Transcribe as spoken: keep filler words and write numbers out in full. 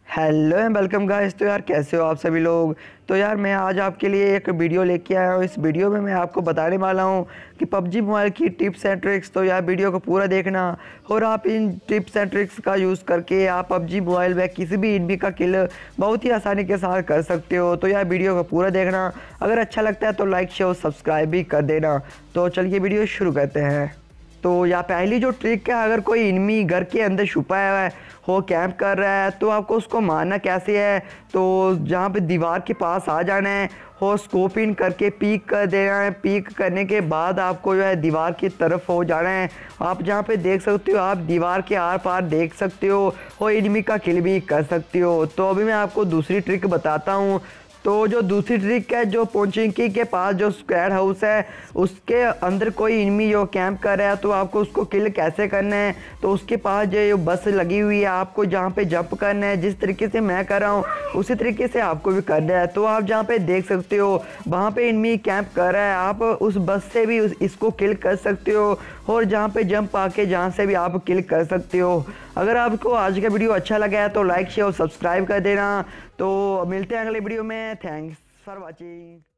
Hello and welcome guys. तो यार कैसे हो आप सभी लोग। तो यार मैं आज आपके लिए एक वीडियो लेके आया हूँ। इस वीडियो में मैं आपको बताने वाला हूँ कि पबजी मोबाइल की टिप्स एंड ट्रिक्स। तो यार वीडियो को पूरा देखना और आप इन टिप्स एंड ट्रिक्स का यूज़ करके आप पबजी मोबाइल में किसी भी एनिमी का किल बहुत ही आसानी के साथ कर सकते हो। तो यार वीडियो को पूरा देखना, अगर अच्छा लगता है तो लाइक शेयर सब्सक्राइब भी कर देना। तो चलिए वीडियो शुरू करते हैं। तो या पहली जो ट्रिक है, अगर कोई एनिमी घर के अंदर छुपा हुआ है हो, कैंप कर रहा है, तो आपको उसको मारना कैसे है। तो जहाँ पे दीवार के पास आ जाना है हो, स्कोप इन करके पीक कर देना है। पीक करने के बाद आपको जो है दीवार की तरफ हो जाना है। आप जहाँ पे देख सकते हो, आप दीवार के आर पार देख सकते हो और एनिमी का किल भी कर सकते हो। तो अभी मैं आपको दूसरी ट्रिक बताता हूँ। तो जो दूसरी ट्रिक है, जो पोचिंकी के पास जो स्क्वाड हाउस है उसके अंदर कोई एनिमी जो कैंप कर रहा है, तो आपको उसको किल कैसे करना है। तो उसके पास जो बस लगी हुई है, आपको जहाँ पे जंप करना है, जिस तरीके से मैं कर रहा हूँ उसी तरीके से आपको भी करना है। तो आप जहाँ पे देख सकते हो वहाँ पे एनिमी कैंप कर रहा है, आप उस बस से भी उस, इसको किल कर सकते हो और जहाँ पे जंप आके जहाँ से भी आप किल कर सकते हो। अगर आपको आज का वीडियो अच्छा लगा है तो लाइक शेयर और सब्सक्राइब कर देना। तो मिलते हैं अगले वीडियो में। Thanks for watching.